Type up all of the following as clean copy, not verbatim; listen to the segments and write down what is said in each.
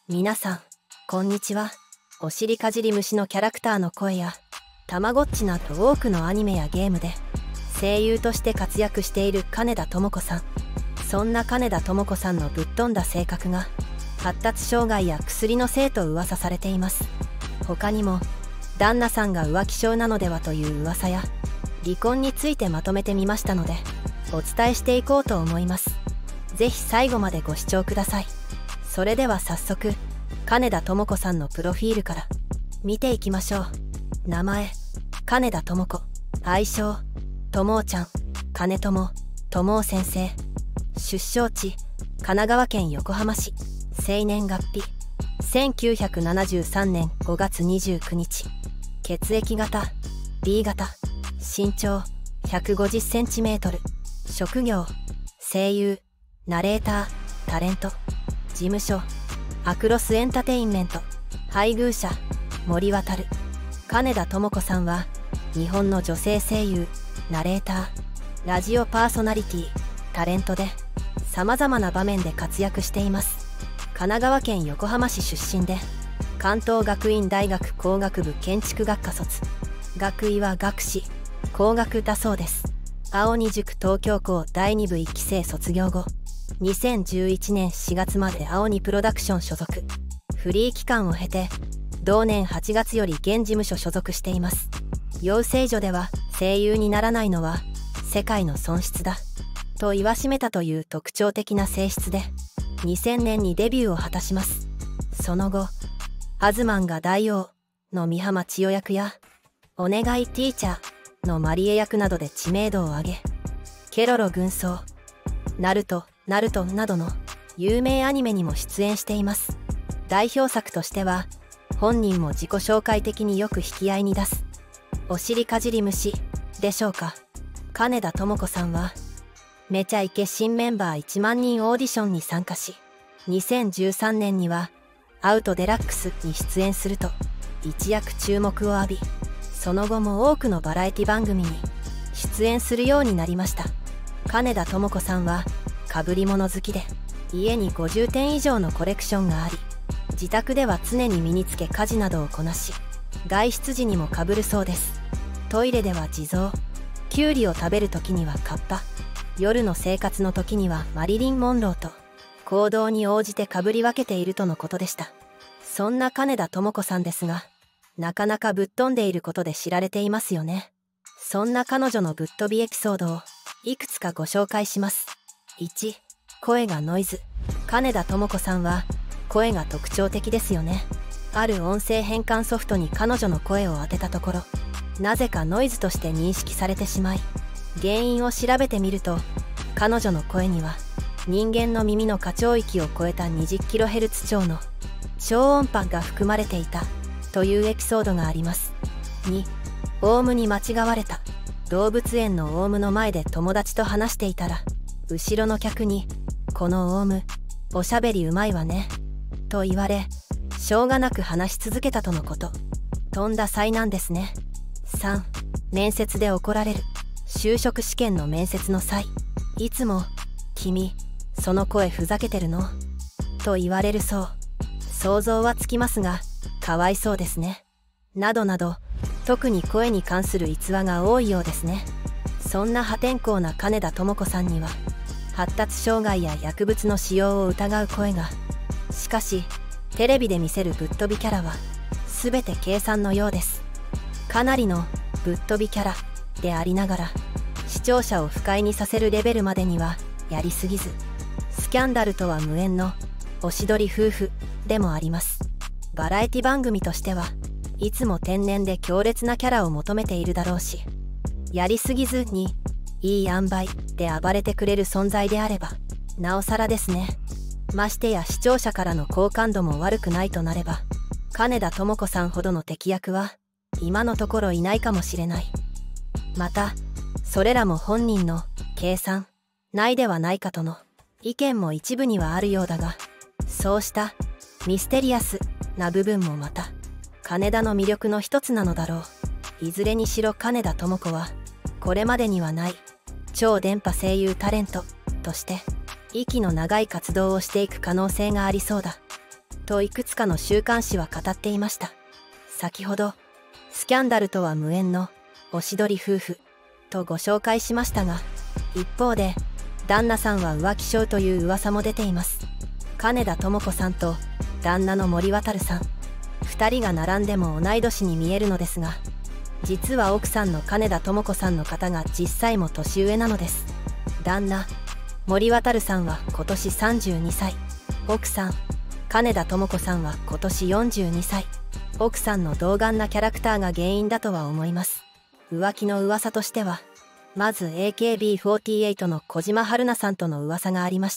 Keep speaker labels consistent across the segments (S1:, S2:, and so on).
S1: 皆さんこんにちは。おしりかじり虫のキャラクターの声やたまごっちなど多くのアニメやゲームで声優として活躍している金田朋子さん。そんな金田朋子さんのぶっ飛んだ性格が発達障害や薬のせいと噂されています。他にも旦那さんが浮気症なのではという噂や離婚についてまとめてみましたのでお伝えしていこうと思います。ぜひ最後までご視聴ください。それでは早速金田朋子さんのプロフィールから見ていきましょう。名前金田朋子、愛称ともちゃん、金友、とも先生。出生地神奈川県横浜市。生年月日1973年5月29日。血液型 B 型。身長 150cm。 職業声優、ナレーター、タレント。事務所アクロスエンタテインメント。配偶者森渉。金田朋子さんは日本の女性声優、ナレーター、ラジオパーソナリティ、タレントでさまざまな場面で活躍しています。神奈川県横浜市出身で関東学院大学工学部建築学科卒。学位は学士工学だそうです。青荷塾東京校第2部1期生卒業後2011年4月まで青荷プロダクション所属。フリー期間を経て同年8月より現事務所所属しています。養成所では声優にならないのは世界の損失だと言わしめたという特徴的な性質で2000年にデビューを果たします。その後アズマンが大王の三浜千代役やお願いティーチャーのマリエ役などで知名度を上げ、ケロロ軍曹、ナルトなどの有名アニメにも出演しています。代表作としては本人も自己紹介的によく引き合いに出すおしりかじり虫でしょうか。金田朋子さんはめちゃイケ新メンバー1万人オーディションに参加し2013年にはアウトデラックスに出演すると一躍注目を浴び、その後も多くのバラエティ番組に出演するようになりました。金田朋子さんはかぶり物好きで家に50点以上のコレクションがあり、自宅では常に身につけ家事などをこなし外出時にもかぶるそうです。トイレでは地蔵、キュウリを食べる時にはカッパ、夜の生活の時にはマリリン・モンローと行動に応じてかぶり分けているとのことでした。そんな金田朋子さんですがなかなかぶっ飛んでいることで知られていますよね。そんな彼女のぶっ飛びエピソードをいくつかご紹介します。1、声がノイズ。金田朋子さんは声が特徴的ですよね。ある音声変換ソフトに彼女の声を当てたところなぜかノイズとして認識されてしまい、原因を調べてみると彼女の声には人間の耳の過聴域を超えた 20kHz 超の超音波が含まれていたというエピソードがあります。2、オウムに間違われた。動物園のオウムの前で友達と話していたら後ろの客にこのオウムおしゃべりうまいわねと言われしょうがなく話し続けたとのこと。とんだ災難ですね。3、面接で怒られる。就職試験の面接の際いつも君その声ふざけてるのと言われるそう。想像はつきますがかわいそうですね。などなど特に声に関する逸話が多いようですね。そんな破天荒な金田朋子さんには発達障害や薬物の使用を疑う声が。しかしテレビで見せるぶっ飛びキャラは全て計算のようです。かなりのぶっ飛びキャラでありながら視聴者を不快にさせるレベルまでにはやりすぎずスキャンダルとは無縁のおしどり夫婦でもあります。バラエティ番組としてはいつも天然で強烈なキャラを求めているだろうし、やりすぎずにいい塩梅で暴れてくれる存在であればなおさらですね。ましてや視聴者からの好感度も悪くないとなれば金田朋子さんほどの敵役は今のところいないかもしれない。またそれらも本人の計算ないではないかとの意見も一部にはあるようだが、そうしたミステリアスな部分もまた金田の魅力の一つなのだろう。いずれにしろ金田朋子はこれまでにはない超電波声優タレントとして息の長い活動をしていく可能性がありそうだ。 といくつかの週刊誌は語っていました。先ほどスキャンダルとは無縁のおしどり夫婦とご紹介しましたが、一方で旦那さんは浮気症という噂も出ています。金田朋子さんと旦那の森渉さん、2人が並んでも同い年に見えるのですが、実は奥さんの金田朋子さんの方が実際も年上なのです。旦那森渉さんは今年32歳、奥さん金田朋子さんは今年42歳。奥さんの童顔なキャラクターが原因だとは思います。浮気の噂としては、まず AKB48 の小島春菜さんとの噂がありました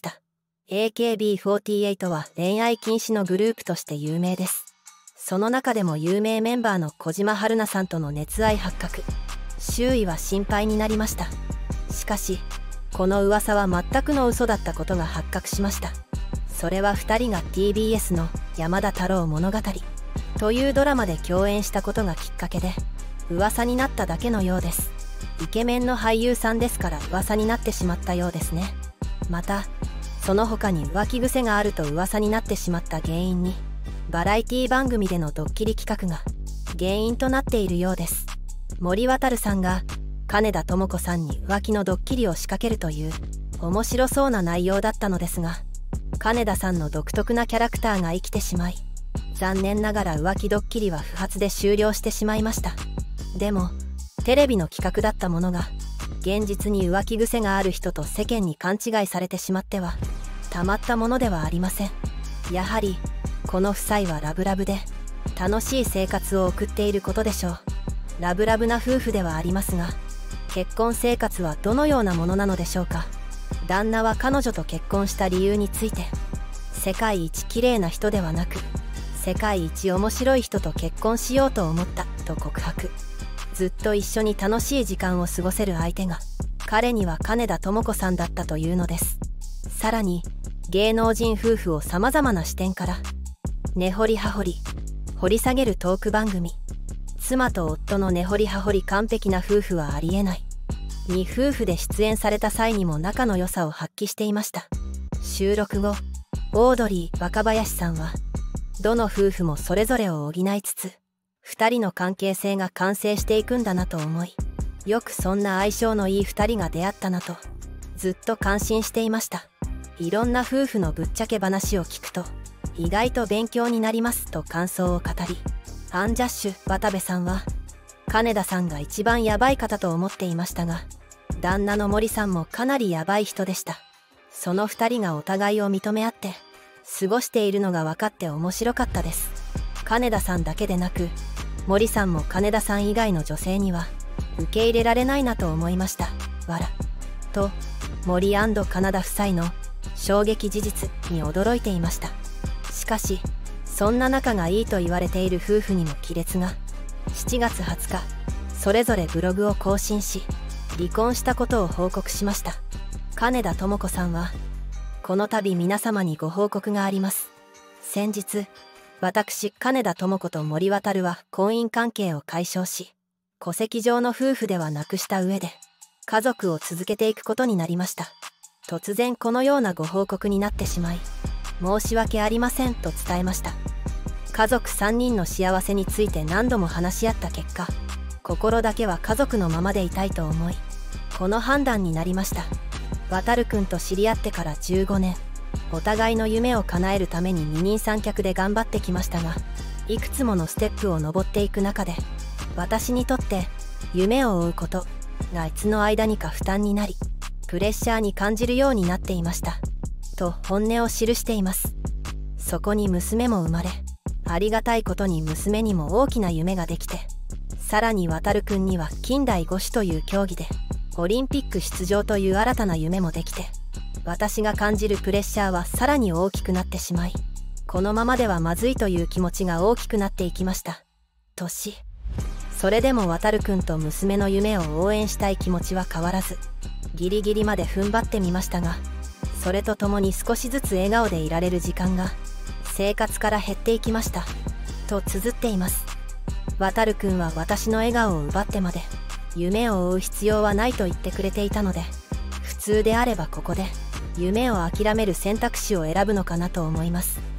S1: 。AKB48 は恋愛禁止のグループとして有名です。その中でも有名メンバーの小島春菜さんとの熱愛発覚。周囲は心配になりました。しかしこの噂は全くの嘘だったことが発覚しました。それは2人が TBS の山田太郎物語というドラマで共演したことがきっかけで噂になっただけのようです。イケメンの俳優さんですから噂になってしまったようですね。またその他に浮気癖があると噂になってしまった原因に、バラエティ番組でのドッキリ企画が原因となっているようです。森渉さんが金田朋子さんに浮気のドッキリを仕掛けるという面白そうな内容だったのですが、金田さんの独特なキャラクターが生きてしまい、残念ながら浮気ドッキリは不発で終了してしまいました。でもテレビの企画だったものが現実に浮気癖がある人と世間に勘違いされてしまってはたまったものではありません。やはりこの夫妻はラブラブで楽しい生活を送っていることでしょう。ラブラブな夫婦ではありますが、結婚生活はどのようなものなのでしょうか。旦那は彼女と結婚した理由について、世界一綺麗な人ではなく世界一面白い人と結婚しようと思ったと告白。ずっと一緒に楽しい時間を過ごせる相手が彼には金田朋子さんだったというのです。さらに芸能人夫婦をさまざまな視点から根掘り葉掘り掘り下げるトーク番組、妻と夫の根掘り葉掘り完璧な夫婦はありえないに夫婦で出演された際にも仲の良さを発揮していました。収録後オードリー若林さんはどの夫婦もそれぞれを補いつつ2人の関係性が完成していくんだなと思い、よくそんな相性のいい2人が出会ったなとずっと感心していました。いろんな夫婦のぶっちゃけ話を聞くと意外と勉強になりますと感想を語り、アンジャッシュ渡部さんは金田さんが一番ヤバい方と思っていましたが、旦那の森さんもかなりヤバい人でした。その2人がお互いを認め合って過ごしているのが分かって面白かったです。金田さんだけでなく森さんも金田さん以外の女性には受け入れられないなと思いました。わらと森&金田夫妻の衝撃事実に驚いていました。しかしそんな仲がいいと言われている夫婦にも亀裂が。7月20日それぞれブログを更新し離婚したことを報告しました。金田朋子さんはこの度皆様にご報告があります。先日私金田朋子と森渉は婚姻関係を解消し、戸籍上の夫婦ではなくした上で家族を続けていくことになりました。突然このようなご報告になってしまい申し訳ありませんと伝えました。家族3人の幸せについて何度も話し合った結果、心だけは家族のままでいたいと思いこの判断になりました。渉くんと知り合ってから15年、お互いの夢を叶えるために二人三脚で頑張ってきましたが、いくつものステップを登っていく中で私にとって夢を追うことがいつの間にか負担になりプレッシャーに感じるようになっていましたと本音を記しています。そこに娘も生まれ、ありがたいことに娘にも大きな夢ができて、さらに渉くんには近代五種という競技でオリンピック出場という新たな夢もできて、私が感じるプレッシャーはさらに大きくなってしまい、このままではまずいという気持ちが大きくなっていきました。それでも渉くんと娘の夢を応援したい気持ちは変わらず、ギリギリまで踏ん張ってみましたが、それとともに少しずつ笑顔でいられる時間が生活から減っていきましたと綴っています。渉くんは私の笑顔を奪ってまで夢を追う必要はないと言ってくれていたので、普通であればここで夢を諦める選択肢を選ぶのかなと思います。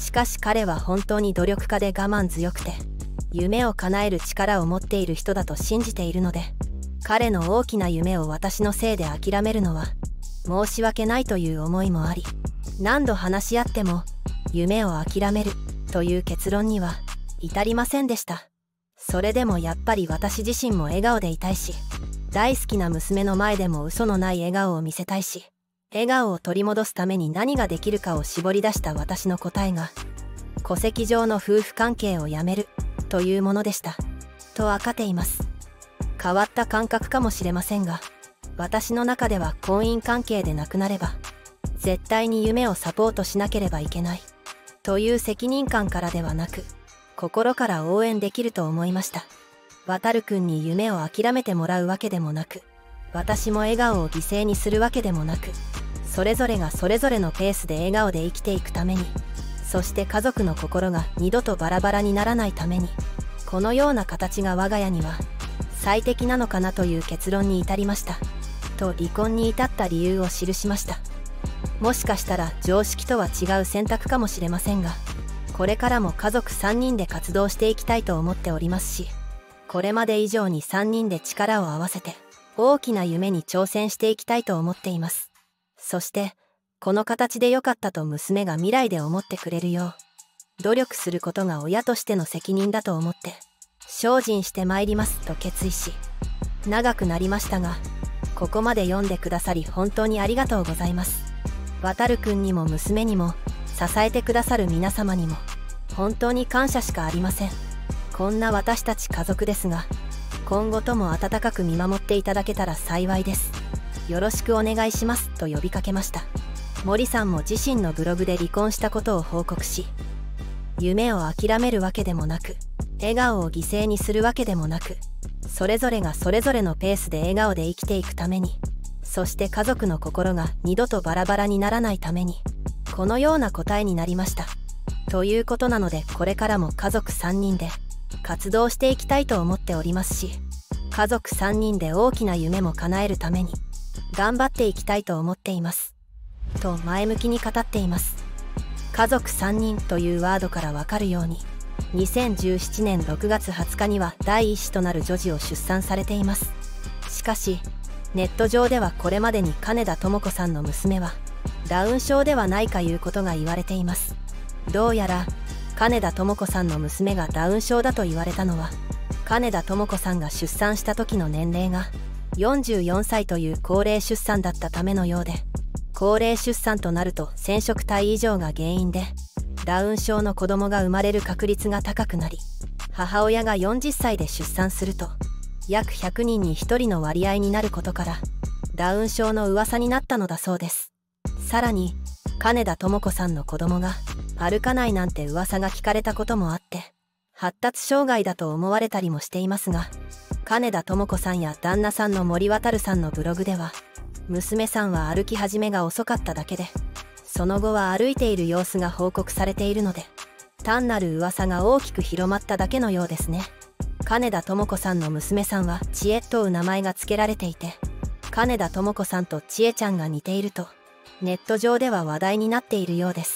S1: しかし彼は本当に努力家で我慢強くて、夢を叶える力を持っている人だと信じているので、彼の大きな夢を私のせいで諦めるのは申し訳ないという思いもあり、何度話し合っても夢を諦めるという結論には至りませんでした。それでもやっぱり私自身も笑顔でいたいし、大好きな娘の前でも嘘のない笑顔を見せたいし、笑顔を取り戻すために何ができるかを絞り出した私の答えが、戸籍上の夫婦関係をやめるというものでした。と分かっています。変わった感覚かもしれませんが、私の中では婚姻関係でなくなれば、絶対に夢をサポートしなければいけないという責任感からではなく、心から応援できると思いました。渡くんに夢を諦めてもらうわけでもなく、私も笑顔を犠牲にするわけでもなく、それぞれがそれぞれのペースで笑顔で生きていくために、そして家族の心が二度とバラバラにならないために、このような形が我が家には最適なのかなという結論に至りました。と離婚に至った理由を記しました。もしかしたら常識とは違う選択かもしれませんが、これからも家族3人で活動していきたいと思っておりますし、これまで以上に3人で力を合わせて大きな夢に挑戦していきたいと思っています。そしてこの形で良かったと娘が未来で思ってくれるよう、努力することが親としての責任だと思って精進してまいりますと決意し、長くなりましたが、ここまで読んでくださり本当にありがとうございます。渡くんにも娘にも支えてくださる皆様にも本当に感謝しかありません。こんな私たち家族ですが、今後とも温かく見守っていただけたら幸いです。よろしくお願いしますと呼びかけました。森さんも自身のブログで離婚したことを報告し、夢を諦めるわけでもなく、笑顔を犠牲にするわけでもなく、それぞれがそれぞれのペースで笑顔で生きていくために、そして家族の心が二度とバラバラにならないために、このような答えになりました。ということなので、これからも家族3人で活動していきたいと思っておりますし、家族3人で大きな夢も叶えるために頑張っていきたいと思っています。と前向きに語っています。家族3人というワードからわかるように、2017年6月20日には第一子となる女児を出産されています。しかし、ネット上ではこれまでに金田朋子さんの娘はダウン症ではないかいうことが言われています。どうやら金田朋子さんの娘がダウン症だと言われたのは、金田朋子さんが出産した時の年齢が44歳という高齢出産だったためのようで、高齢出産となると染色体異常が原因でダウン症の子供が生まれる確率が高くなり、母親が40歳で出産すると約100人に1人の割合になることから、ダウン症の噂になったのだそうです。さらに金田朋子さんの子供が歩かないなんて噂が聞かれたこともあって、発達障害だと思われたりもしていますが、金田朋子さんや旦那さんの森渉さんのブログでは、娘さんは歩き始めが遅かっただけで、その後は歩いている様子が報告されているので、単なる噂が大きく広まっただけのようですね。金田朋子さんの娘さんは千恵という名前が付けられていて、金田朋子さんと千恵ちゃんが似ているとネット上では話題になっているようです。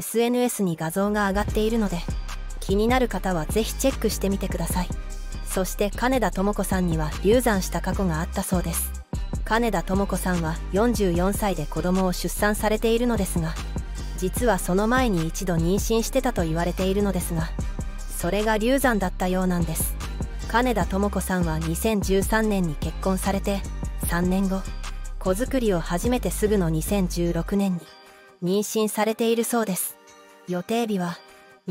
S1: SNS に画像が上がっているので、気になる方はぜひチェックしてみてください。そして金田朋子さんには流産した過去があったそうです。金田朋子さんは44歳で子供を出産されているのですが、実はその前に一度妊娠してたと言われているのですが、それが流産だったようなんです。金田朋子さんは2013年に結婚されて、3年後子作りを始めてすぐの2016年に妊娠されているそうです。予定日は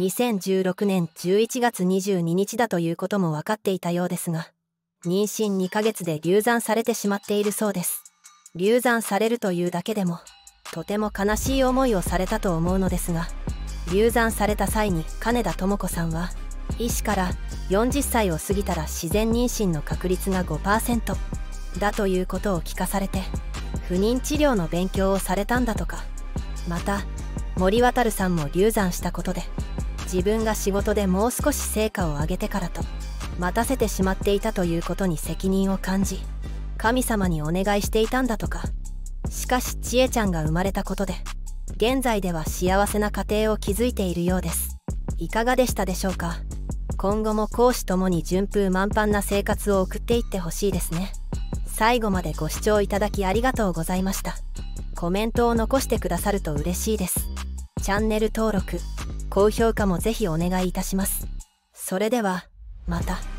S1: 2016年11月22日だということも分かっていたようですが、妊娠2ヶ月で流産されてしまっているそうです。流産されるというだけでもとても悲しい思いをされたと思うのですが、流産された際に金田朋子さんは医師から40歳を過ぎたら自然妊娠の確率が 5% だということを聞かされて、不妊治療の勉強をされたんだとか。また森渉さんも流産したことで、自分が仕事でもう少し成果を上げてからと待たせてしまっていたということに責任を感じ、神様にお願いしていたんだとか。しかし千恵ちゃんが生まれたことで現在では幸せな家庭を築いているようです。いかがでしたでしょうか。今後も公私ともに順風満帆な生活を送っていってほしいですね。最後までご視聴いただきありがとうございました。コメントを残してくださると嬉しいです。チャンネル登録、高評価もぜひお願いいたします。それではまた。